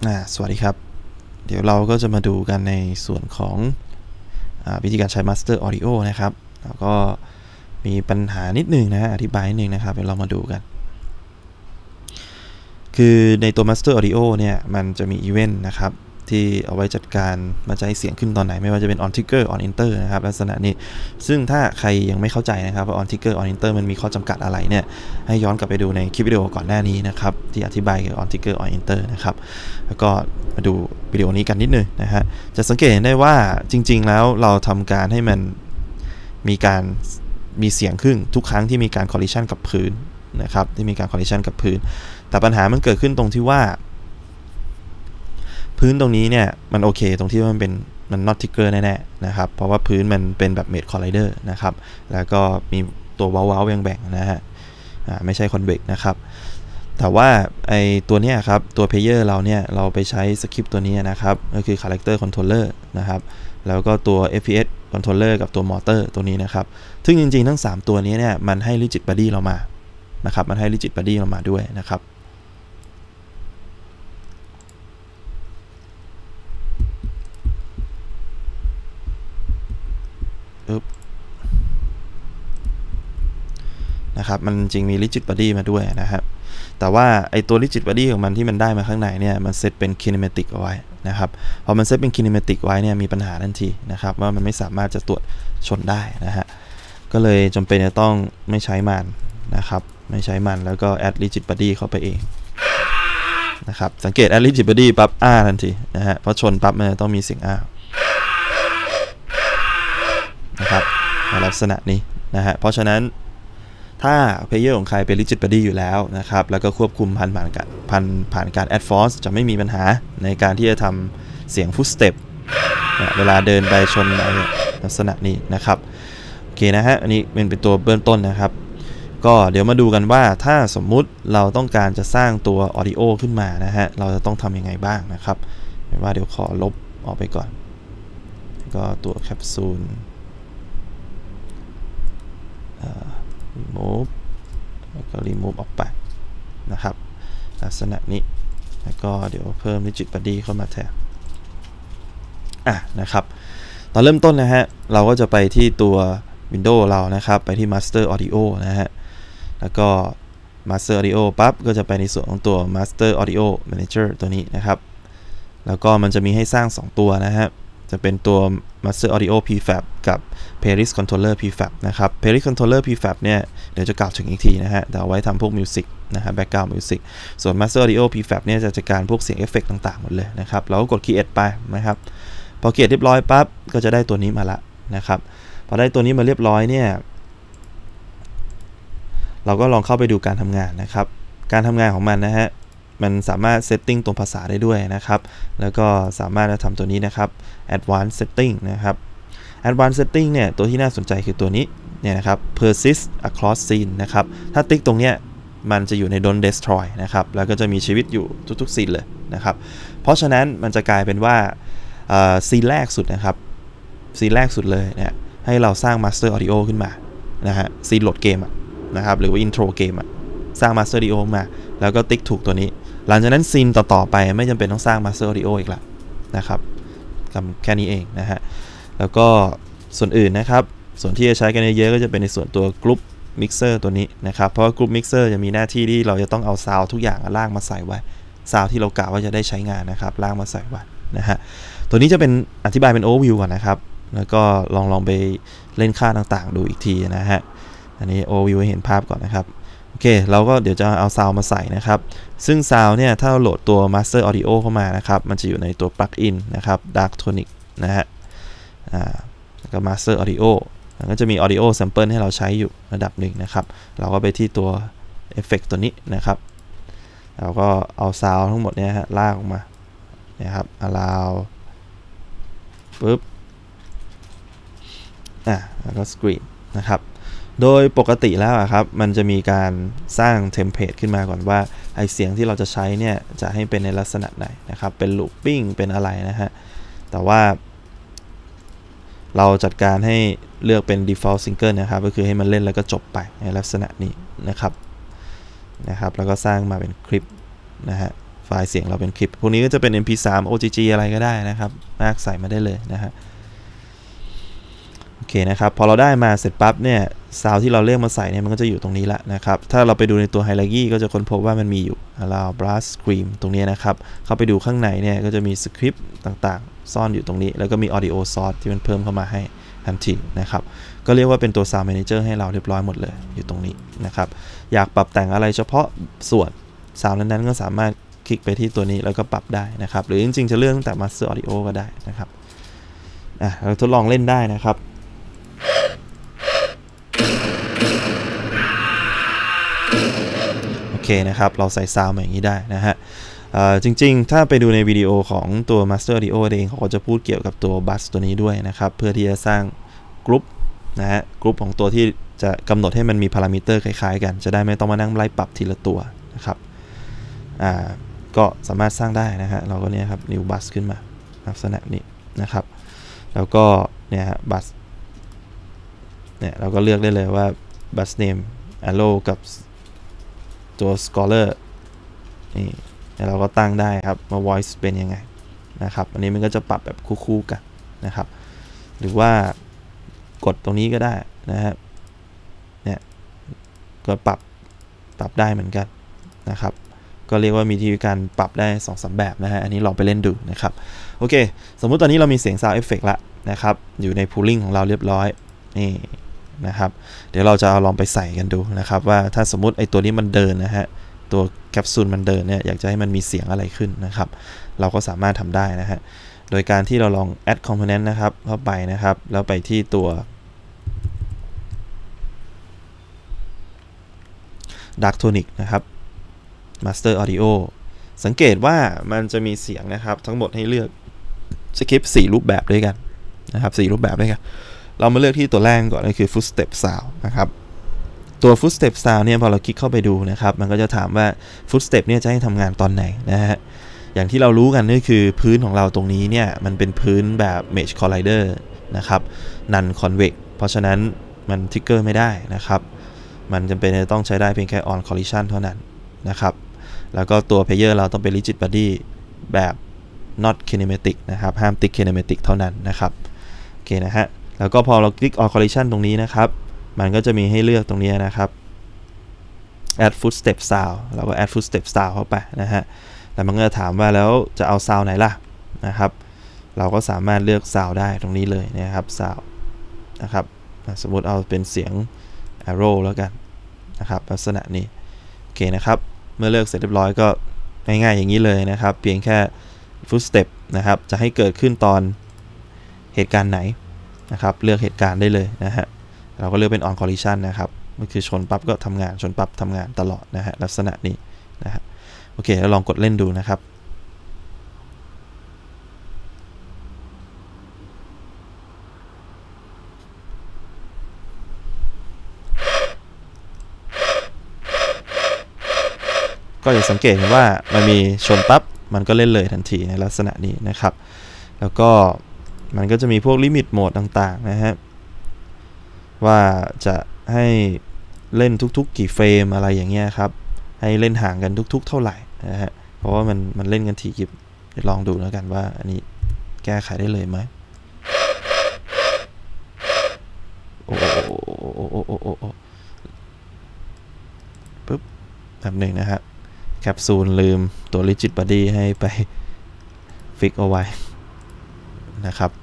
สวัสดีครับเดี๋ยวเราก็จะมาดูกันในส่วนของวิธีการใช้ Master Audio นะครับแล้วก็มีปัญหานิดนึงนะอธิบายนิดนึงนะครับเดี๋ยวเรามาดูกันคือในตัว Master Audio เนี่ยมันจะมีอีเวนต์นะครับที่เอาไว้จัดการมาจะให้เสียงขึ้นตอนไหนไม่ว่าจะเป็น on trigger on enter นะครับลักษณะนี้ซึ่งถ้าใครยังไม่เข้าใจนะครับว่า on trigger on enter มันมีข้อจำกัดอะไรเนี่ยให้ย้อนกลับไปดูในคลิปวิดีโอก่อนหน้านี้นะครับที่อธิบายเกี่ยวกับ on trigger on enter นะครับแล้วก็มาดูวิดีโอนี้กันนิดนึงนะฮะจะสังเกตเห็นได้ว่าจริงๆแล้วเราทำการให้มันมีเสียงขึ้นทุกครั้งที่มีการ collision กับพื้นนะครับที่มีการ collision กับพื้นแต่ปัญหามันเกิดขึ้นตรงที่ว่าพื้นตรงนี้เนี่ยมันโอเคตรงที่มัน not trigger แน่ๆนะครับเพราะว่าพื้นมันเป็นแบบ made collider นะครับแล้วก็มีตัวเว้าๆแบ่งๆนะฮะไม่ใช่ convex นะครับแต่ว่าไอตัวเนี้ยครับตัว player เราเนี่ยเราไปใช้สคริปต์ตัวนี้นะครับก็คือ character controller นะครับแล้วก็ตัว FPS controller กับตัว motor ตัวนี้นะครับซึ่งจริงๆทั้ง3ตัวนี้เนี่ยมันให้ rigid body เรามานะครับมันให้ rigid body เรามาด้วยนะครับนะครับมันจริงมี rigid body มาด้วยนะครับแต่ว่าไอตัว rigid body ของมันที่มันได้มาข้างในเนี่ยมันเซตเป็น kinematic เอาไว้นะครับพอมันเซตเป็น kinematic ไว้เนี่ยมีปัญหาทันทีนะครับว่ามันไม่สามารถจะตรวจชนได้นะฮะก็เลยจำเป็นจะต้องไม่ใช้มันนะครับไม่ใช้มันแล้วก็ add rigid body เข้าไปเองนะครับสังเกต add rigid body ปั๊บทันทีนะฮะเพราะชนปั๊บมันต้องมีเสียงนะครับในลักษณะนี้นะฮะเพราะฉะนั้นถ้าเพลเยอร์ของใครเป็น rigid body อยู่แล้วนะครับแล้วก็ควบคุมผ่านการ add force จะไม่มีปัญหาในการที่จะทำเสียง footstep เวลาเดินไปชนในลักษณะนี้นะครับโอเคนะฮะอันนี้เป็นตัวเบื้องต้นนะครับก็เดี๋ยวมาดูกันว่าถ้าสมมุติเราต้องการจะสร้างตัว audio ขึ้นมานะฮะเราจะต้องทำยังไงบ้างนะครับว่าเดี๋ยวขอลบออกไปก่อนก็ตัวแคปซูลremove แล้วก็ remove ออกไปนะครับลักษณะนี้แล้วก็เดี๋ยวเพิ่ม rigid body เข้ามาแทนนะครับตอนเริ่มต้นนะฮะเราก็จะไปที่ตัว Windows เรานะครับไปที่ Master Audio นะฮะแล้วก็ Master Audio ปั๊บก็จะไปในส่วนของตัว Master Audio Manager ตัวนี้นะครับแล้วก็มันจะมีให้สร้าง2ตัวนะฮะจะเป็นตัว Master Audio Prefab กับ Playlist Controller Prefab นะครับ Playlist Controller Prefab เนี่ยเดี๋ยวจะกล่าวถึงอีกทีนะฮะแต่เอาไว้ทำพวก Music นะฮะ Background Music ส่วน Master Audio Prefab เนี่ยจะจัดการพวกเสียงเอฟเฟกต์ต่างๆหมดเลยนะครับเราก็กด Create ไปนะครับพอ Create เรียบร้อยปั๊บก็จะได้ตัวนี้มาละนะครับพอได้ตัวนี้มาเรียบร้อยเนี่ยเราก็ลองเข้าไปดูการทำงานนะครับการทำงานของมันนะฮะมันสามารถเซตติ้งตรงภาษาได้ด้วยนะครับแล้วก็สามารถทำตัวนี้นะครับ Advanced Setting นะครับ Advanced Setting เนี่ยตัวที่น่าสนใจคือตัวนี้เนี่ยนะครับ Persist across scene นะครับถ้าติ๊กตรงเนี้ยมันจะอยู่ใน Don't Destroy นะครับแล้วก็จะมีชีวิตอยู่ทุกๆซีนเลยนะครับเพราะฉะนั้นมันจะกลายเป็นว่าซีนแรกสุดนะครับซีนแรกสุดเลยเนี่ยให้เราสร้าง Master Audio ขึ้นมานะฮะซีนโหลดเกมนะครับหรือว่า Intro เกมสร้าง Master Audio มาแล้วก็ติ๊กถูกตัวนี้หลังจากนั้นซีนต่อๆไปไม่จำเป็นต้องสร้าง Master Audio อีกแล้วนะครับแค่นี้เองนะฮะแล้วก็ส่วนอื่นนะครับส่วนที่จะใช้กันเยอะๆก็จะเป็นในส่วนตัว Group Mixer ตัวนี้นะครับเพราะว่า Group Mixer จะมีหน้าที่ที่เราจะต้องเอาซาวทุกอย่างล่างมาใส่ไว้ซาวที่เรากะว่าจะได้ใช้งานนะครับล่างมาใส่ไว้นะฮะตัวนี้จะเป็นอธิบายเป็น overview ก่อนนะครับแล้วก็ลองไปเล่นค่าต่างๆดูอีกทีนะฮะอันนี้ overview ให้เห็นภาพก่อนนะครับโอเคเราก็เดี๋ยวจะเอาซาวมาใส่นะครับซึ่งซาวเนี่ยถ้าเราโหลดตัว Master Audio เข้ามานะครับมันจะอยู่ในตัว Plugin นะครับ Darktonic นะฮะแล้วก็ Master Audio แล้วก็จะมี Audio Sample ให้เราใช้อยู่ระดับหนึ่งนะครับเราก็ไปที่ตัว Effect ตัวนี้นะครับเราก็เอาซาวทั้งหมดเนี่ยฮะลากออกมานะครับ allow ปุ๊บแล้วก็ screen นะครับโดยปกติแล้วครับมันจะมีการสร้างเทมเพลตขึ้นมาก่อนว่าไอเสียงที่เราจะใช้เนี่ยจะให้เป็นในลักษณะไหนนะครับเป็น looping เป็นอะไรนะฮะแต่ว่าเราจัดการให้เลือกเป็น default single นะครับก็คือให้มันเล่นแล้วก็จบไปในลักษณะนี้นะครับแล้วก็สร้างมาเป็นคลิปนะฮะไฟล์เสียงเราเป็นคลิปพวกนี้ก็จะเป็น MP3 OGG อะไรก็ได้นะครับลากใส่มาได้เลยนะฮะโอเคนะครับพอเราได้มาเสร็จปั๊บเนี่ยซาวที่เราเลือกมาใส่เนี่ยมันก็จะอยู่ตรงนี้ละนะครับถ้าเราไปดูในตัว Hierarchy ก็จะค้นพบว่ามันมีอยู่ Allow Brush Screen ตรงนี้นะครับเข้าไปดูข้างในเนี่ยก็จะมีสคริปต์ต่างๆซ่อนอยู่ตรงนี้แล้วก็มี Audio Source ที่มันเพิ่มเข้ามาให้ทันทีนะครับก็เรียกว่าเป็นตัว Sound Manager ให้เราเรียบร้อยหมดเลยอยู่ตรงนี้นะครับอยากปรับแต่งอะไรเฉพาะส่วน Sound นั้นๆก็สามารถคลิกไปที่ตัวนี้แล้วก็ปรับได้นะครับหรือจริงๆจะเลือกตั้งแต่ Master Audio ก็ได้นะครับเราทดลองเล่นได้นะครับโอเคนะครับเราใส่ซาวด์มาอย่างนี้ได้นะฮะจริงๆถ้าไปดูในวิดีโอของตัว Master Audio เองเขาก็จะพูดเกี่ยวกับตัวบัสตัวนี้ด้วยนะครับเพื่อที่จะสร้างกรุ๊ปนะฮะกรุ๊ปของตัวที่จะกำหนดให้มันมีพารามิเตอร์คล้ายๆกันจะได้ไม่ต้องมานั่งไล่ปรับทีละตัวนะครับก็สามารถสร้างได้นะฮะเราก็เนี่ยครับ new bus ขึ้นมาลักษณะนี้นะครับแล้วก็เนี่ยฮะ bus เนี่ยเราก็เลือกได้เลยว่า bus name arrow กับตัว scholar นี่เราก็ตั้งได้ครับมา voice เป็นยังไงนะครับอันนี้มันก็จะปรับแบบคู่ๆกันนะครับหรือว่ากดตรงนี้ก็ได้นะครับเนี่ยก็ปรับได้เหมือนกันนะครับก็เรียกว่ามีวิธีการปรับได้ 2-3 แบบนะฮะอันนี้ลองไปเล่นดูนะครับโอเคสมมุติตอนนี้เรามีเสียง sound effect ละนะครับอยู่ใน pooling ของเราเรียบร้อยนี่นะครับเดี๋ยวเราจะลองไปใส่กันดูนะครับว่าถ้าสมมุติไอ้ตัวนี้มันเดินนะฮะตัวแคปซูลมันเดินเนี่ยอยากจะให้มันมีเสียงอะไรขึ้นนะครับเราก็สามารถทำได้นะฮะโดยการที่เราลอง add component นะครับเข้าไปนะครับแล้วไปที่ตัว Darktonic นะครับ Master Audio สังเกตว่ามันจะมีเสียงนะครับทั้งหมดให้เลือกสคริปต์4รูปแบบด้วยกันนะครับ4รูปแบบด้วยกันเรามาเลือกที่ตัวแรกก่อนก็คือ Footstep Sound นะครับตัว Footstep Sound เนี่ยพอเราคลิกเข้าไปดูนะครับมันก็จะถามว่า Footstep เนี่ยจะให้ทำงานตอนไหนนะฮะอย่างที่เรารู้กันก็คือพื้นของเราตรงนี้เนี่ยมันเป็นพื้นแบบ Mesh Collider นะครับ Non Convex เพราะฉะนั้นมันทริกเกอร์ไม่ได้นะครับมันจำเป็นจะต้องใช้ได้เพียงแค่ On Collision เท่านั้นนะครับแล้วก็ตัว Player เราต้องเป็น Rigid Body แบบ Not Kinematic นะครับห้ามติด Kinematic เท่านั้นนะครับโอเคนะฮะแล้วก็พอเราคลิก On Collision ตรงนี้นะครับมันก็จะมีให้เลือกตรงนี้นะครับ Add Footstep Sound เราก็ Add Footstep Sound เข้าไปนะฮะแล้วมันก็จะถามว่าแล้วจะเอา Sound ไหนล่ะนะครับเราก็สามารถเลือก Sound ได้ตรงนี้เลยนะครับ Sound นะครับสมมุติเอาเป็นเสียง Arrow แล้วกันนะครับลักษณะนี้โอเคนะครับเมื่อเลือกเสร็จเรียบร้อยก็ง่ายๆอย่างนี้เลยนะครับเพียงแค่ Footstep นะครับจะให้เกิดขึ้นตอนเหตุการณ์ไหนนะครับเลือกเหตุการณ์ได้เลยนะฮะเราก็เลือกเป็น on collision นะครับก็คือชนปั๊บก็ทำงานชนปั๊บทำงานตลอดนะฮะลักษณะนี้นะฮะโอเคแล้วลองกดเล่นดูนะครับก็จะสังเกตเห็นว่ามันมีชนปั๊บมันก็เล่นเลยทันทีในลักษณะนี้นะครับแล้วก็มันก็จะมีพวกลิมิตโหมดต่างๆนะฮะว่าจะให้เล่นทุกๆกี่เฟรมอะไรอย่างเงี้ยครับให้เล่นห่างกันทุกๆเท่าไหร่นะฮะเพราะว่ามันเล่นกันถี่ยิบลองดูแล้วกันว่าอันนี้แก้ไขได้เลยไหมโอ้ปึ๊บแบบหนึ่งนะฮะแคปซูลลืมตัว Rigid Body ให้ไปฟิกเอาไว้นะครับ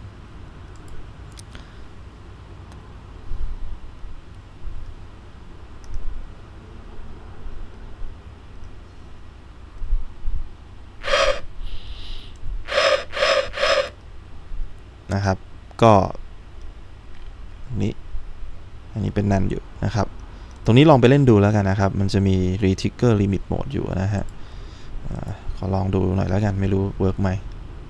นะครับก็นี้อันนี้เป็นนันอยู่นะครับตรงนี้ลองไปเล่นดูแล้วกันนะครับมันจะมี Retrigger Limit Mode อยู่นะฮะขอลองดูหน่อยแล้วกันไม่รู้เวิร์กไหม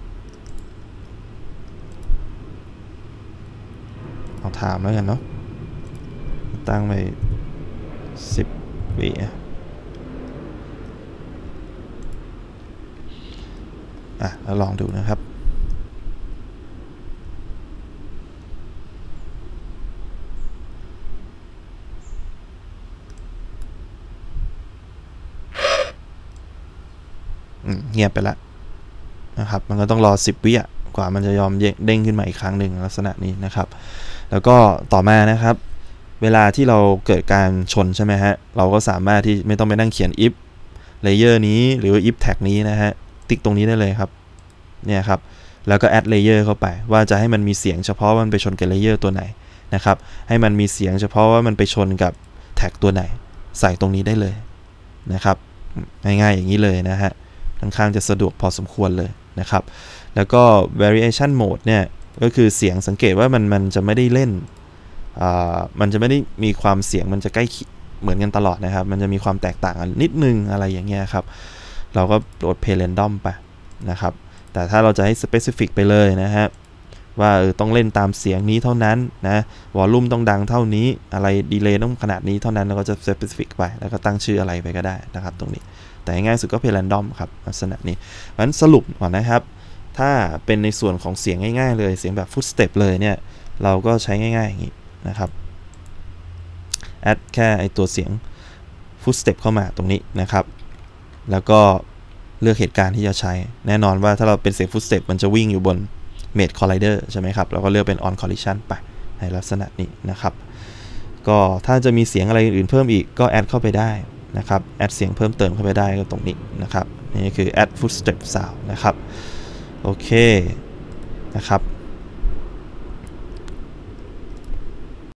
เอาถามแล้วกันเนาะตั้งไป10 วิแล้วลองดูนะครับเงียบไปแล้วนะครับมันก็ต้องรอ10 วิกว่ามันจะยอมเด้งขึ้นมาอีกครั้งหนึ่งลักษณะนี้นะครับแล้วก็ต่อมานะครับเวลาที่เราเกิดการชนใช่ไหมฮะเราก็สามารถที่ไม่ต้องไปนั่งเขียน if layer นี้หรือ if tag นี้นะฮะติ๊กตรงนี้ได้เลยครับเนี่ยครับแล้วก็ add layer เข้าไปว่าจะให้มันมีเสียงเฉพาะมันไปชนกับ layer ตัวไหนนะครับให้มันมีเสียงเฉพาะว่ามันไปชนกับ tag ตัวไหนใส่ตรงนี้ได้เลยนะครับง่ายๆอย่างนี้เลยนะฮะค่อนข้างจะสะดวกพอสมควรเลยนะครับแล้วก็ variation mode เนี่ยก็คือเสียงสังเกตว่ามันจะไม่ได้เล่นมันจะไม่ได้มีความเสียงมันจะใกล้เหมือนกันตลอดนะครับมันจะมีความแตกต่างกันนิดนึงอะไรอย่างเงี้ยครับเราก็โหลด play random ไปนะครับแต่ถ้าเราจะให้ specific ไปเลยนะฮะว่าต้องเล่นตามเสียงนี้เท่านั้นนะวอลลุ่มต้องดังเท่านี้อะไรดีเลย์ต้องขนาดนี้เท่านั้นเราก็จะ specific ไปแล้วก็ตั้งชื่ออะไรไปก็ได้นะครับตรงนี้แต่ง่ายสุดก็ play random ครับลักษณะนี้เพราะฉะนั้นสรุปก่อนนะครับถ้าเป็นในส่วนของเสียงง่ายๆเลยเสียงแบบ footstep เลยเนี่ยเราก็ใช้ง่ายๆอย่างนี้นะครับแอดแค่ไอตัวเสียง footstep เข้ามาตรงนี้นะครับแล้วก็เลือกเหตุการณ์ที่จะใช้แน่นอนว่าถ้าเราเป็นเสียง footstep มันจะวิ่งอยู่บน Made Collider ใช่ไหมครับเราก็เลือกเป็น on collision ไปในลักษณะนี้นะครับก็ถ้าจะมีเสียงอะไรอื่นเพิ่มอีกก็แอดเข้าไปได้นะครับแอดเสียงเพิ่มเติมเข้าไปได้ก็ตรงนี้นะครับนี่คือ add footstep sound นะครับโอเคนะครับ